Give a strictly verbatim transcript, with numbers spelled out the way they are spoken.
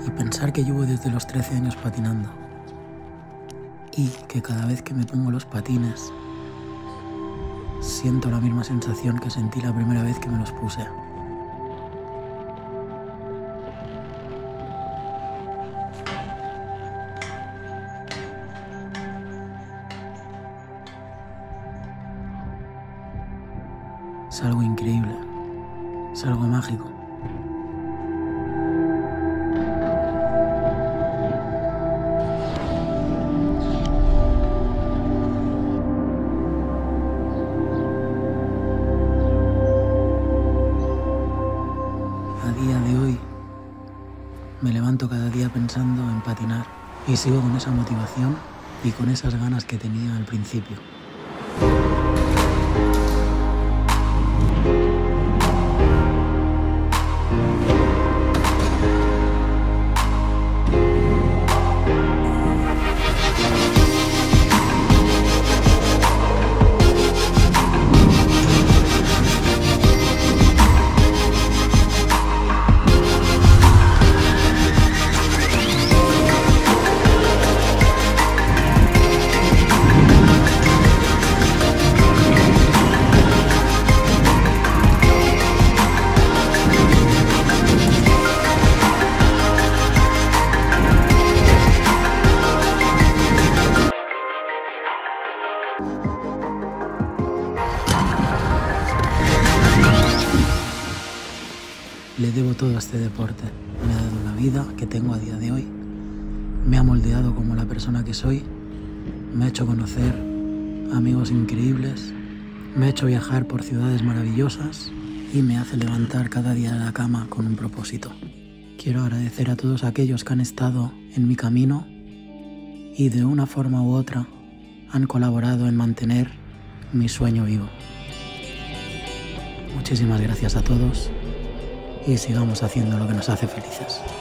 Y pensar que llevo desde los trece años patinando y que cada vez que me pongo los patines siento la misma sensación que sentí la primera vez que me los puse. Es algo increíble, es algo mágico. A día de hoy me levanto cada día pensando en patinar y sigo con esa motivación y con esas ganas que tenía al principio. Le debo todo a este deporte. Me ha dado la vida que tengo a día de hoy. Me ha moldeado como la persona que soy. Me ha hecho conocer amigos increíbles. Me ha hecho viajar por ciudades maravillosas y me hace levantar cada día de la cama con un propósito. Quiero agradecer a todos aquellos que han estado en mi camino y de una forma u otra han colaborado en mantener mi sueño vivo. Muchísimas gracias a todos y sigamos haciendo lo que nos hace felices.